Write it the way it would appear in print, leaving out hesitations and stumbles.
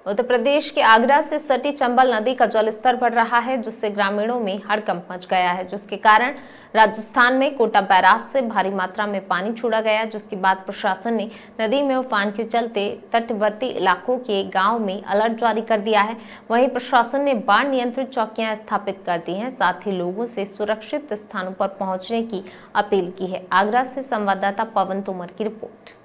उत्तर प्रदेश के आगरा से सटी चंबल नदी का जलस्तर बढ़ रहा है, जिससे ग्रामीणों में हड़कंप मच गया है, जिसके कारण राजस्थान में कोटा बैराज से भारी मात्रा में पानी छोड़ा गया, जिसके बाद प्रशासन ने नदी में उफान के चलते तटवर्ती इलाकों के गांव में अलर्ट जारी कर दिया है। वहीं प्रशासन ने बाढ़ नियंत्रित चौकियां स्थापित कर दी हैं, साथ ही लोगों से सुरक्षित स्थानों पर पहुंचने की अपील की है। आगरा से संवाददाता पवन तोमर की रिपोर्ट।